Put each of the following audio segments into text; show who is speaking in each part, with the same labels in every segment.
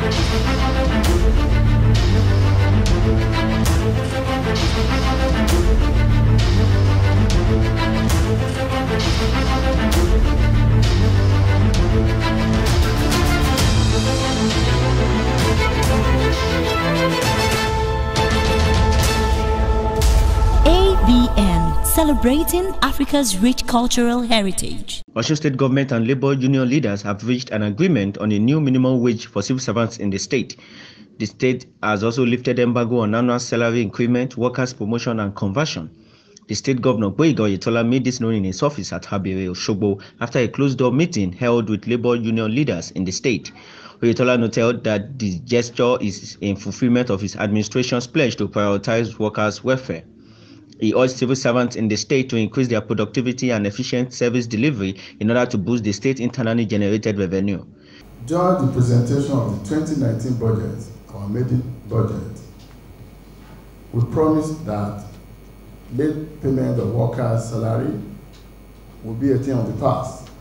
Speaker 1: ABN, celebrating Africa's rich cultural heritage.
Speaker 2: Osun State government and labor union leaders have reached an agreement on a new minimum wage for civil servants in the state. The state has also lifted embargo on annual salary increment, workers' promotion and conversion. The state governor, Gboyega Oyetola, made this known in his office at Habere, Osogbo, after a closed-door meeting held with labor union leaders in the state. Oyetola noted that the gesture is in fulfillment of his administration's pledge to prioritize workers' welfare. He urged civil servants in the state to increase their productivity and efficient service delivery in order to boost the state internally generated revenue.
Speaker 3: During the presentation of the 2019 budget, our maiden budget, we promised that late payment of workers' salary will be a thing of the past.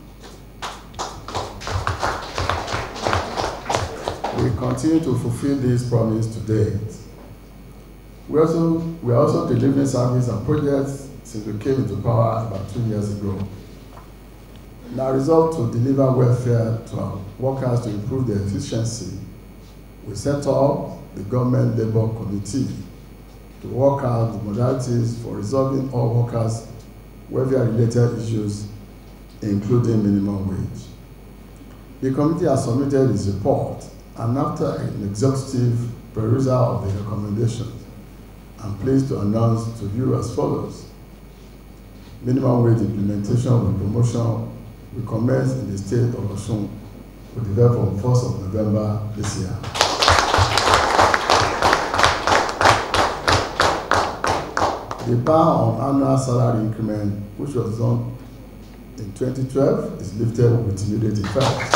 Speaker 3: We continue to fulfill this promise to date. We are also delivering service and projects since we came into power about 2 years ago. In our resolve to deliver welfare to our workers to improve their efficiency, we set up the Government Labour Committee to work out the modalities for resolving all workers' welfare-related issues, including minimum wage. The committee has submitted its report, and after an exhaustive perusal of the recommendations, I'm pleased to announce to you as follows. Minimum wage implementation and promotion will commence in the state of Osun with effect from 1st of November this year. The ban on annual salary increment, which was done in 2012, is lifted with immediate effect.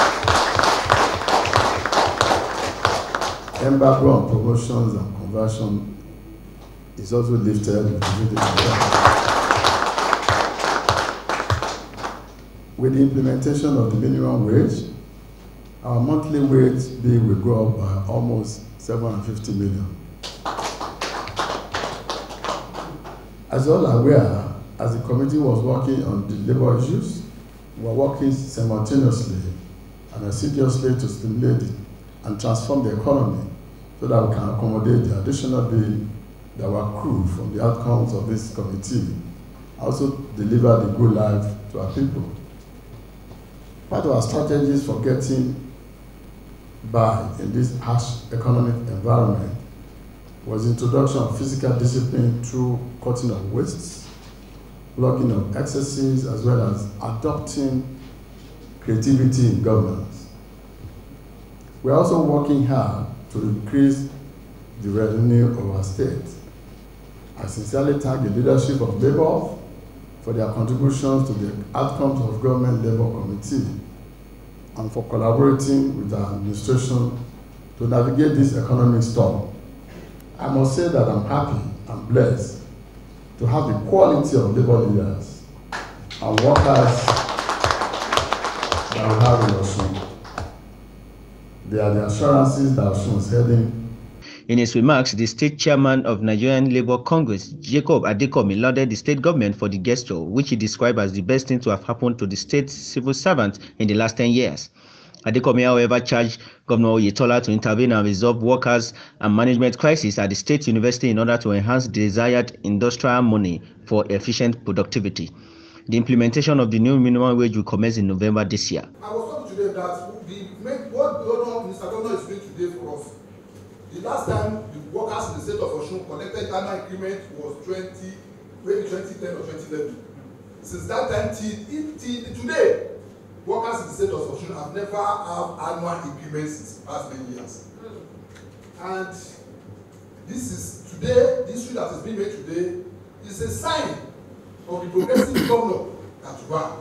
Speaker 3: Embargo on promotions and conversion is also lifted with immediate effect. With the implementation of the minimum wage, our monthly wage bill will go up by almost 750 million. As you all are aware, as the committee was working on the labor issues, we were working simultaneously and assiduously to stimulate and transform the economy so that we can accommodate the additional bill that were accrued from the outcomes of this committee, also deliver the good life to our people. Part of our strategies for getting by in this harsh economic environment was the introduction of physical discipline through cutting of wastes, blocking of excesses, as well as adopting creativity in governance. We are also working hard to increase the revenue of our state. I sincerely thank the leadership of Labour for their contributions to the outcomes of Government Labour Committee and for collaborating with our administration to navigate this economic storm. I must say that I'm happy and blessed to have the quality of labor leaders and workers that we have in Osun. They are the assurances that Osun is heading.
Speaker 2: In his remarks, the state chairman of Nigerian Labour Congress, Jacob Adekomi, lauded the state government for the gesture, which he described as the best thing to have happened to the state civil servants in the last 10 years. Adekomi, however, charged Governor Oyetola to intervene and resolve workers and management crisis at the state university in order to enhance the desired industrial harmony for efficient productivity. The implementation of the new minimum wage will commence in November this year.
Speaker 4: I was talking today that what Mr. Governor is doing today for us. The last time the workers in the state of Osun collected annual increment was maybe 2010 or 2011. Since that time till today, workers in the state of Osun have never had annual increments since the past many years. And this is today, the issue that is being made today is a sign of the progressive governor that we are.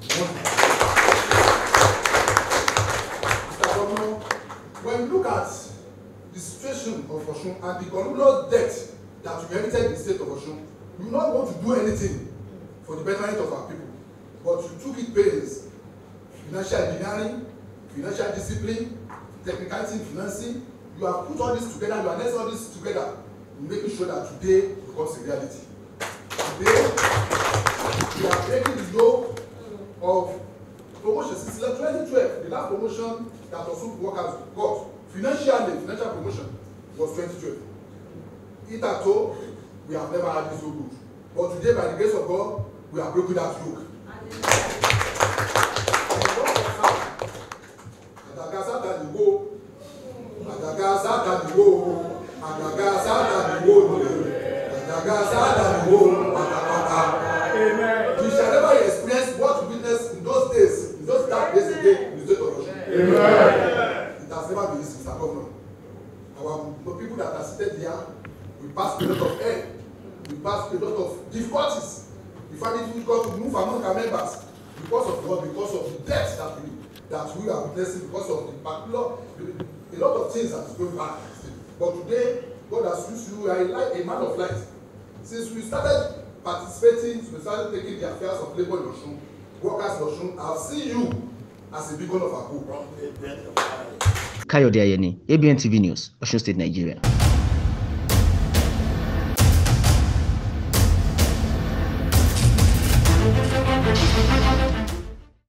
Speaker 4: Mr. Governor, when you look at the situation of Osun and the enormous debt that we inherited in the state of Osun, we do not want to do anything for the betterment of our people, but you took it pains, financial engineering, financial discipline, technicality in financing. You have put all this together, you harness all this together, making sure that today becomes a reality. Today, we are breaking the yoke of promotion since 2012. The last promotion that also workers got financial promotion was 2012. Hitherto, we have never had this so good. But today, by the grace of God, we are breaking that yoke. We shall never experience what we witnessed in those days, in those dark days again in the state of Russia. It has never been easy, Mr. Governor. The people that are seated here, we passed a lot of air, we passed a lot of difficulties. We find it difficult to move among our members because of what? Because of the deaths that we are witnessing, because of the particular, a lot of things that is going on. But today, God has used you, a man of light. Since we started participating, we started taking the affairs of labor in Osun, workers in Osun, I've seen you as a beacon of hope.
Speaker 2: Kayode Ayeni, ABN TV News, Osun State, Nigeria.